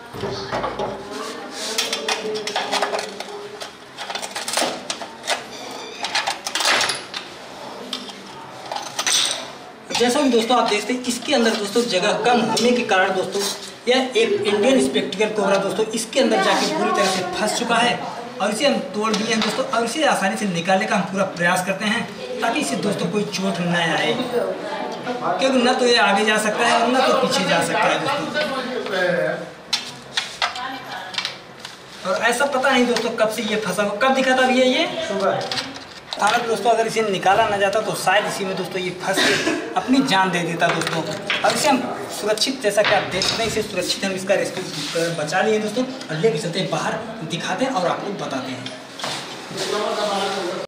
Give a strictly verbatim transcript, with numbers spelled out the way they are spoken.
जैसा भी दोस्तों आप देखते हैं, इसके अंदर दोस्तों जगह कम होने के कारण दोस्तों यह एक इंडियन स्पेक्टिकल कोबरा दोस्तों इसके अंदर जाके पूरी तरह से फंस चुका है और इसे हम तोड़ दिए हैं दोस्तों। और इसे आसानी से निकालने का हम पूरा प्रयास करते हैं ताकि इसे दोस्तों कोई चोट न आए, क्योंकि न तो ये आगे जा सकता है और न तो पीछे जा सकता है दोस्तों। और ऐसा पता नहीं दोस्तों कब से ये फंसा, कब दिखा था भैया ये सुबह। हालांकि दोस्तों अगर इसे निकाला ना जाता तो शायद इसी में दोस्तों ये फंस के अपनी जान दे देता दोस्तों। अब इसे हम सुरक्षित, जैसा कि आप देख सकते हैं, इसे सुरक्षित हम इसका रेस्क्यू बचा लिए दोस्तों और लेके चलते हैं बाहर, दिखाते हैं और आपको बताते हैं।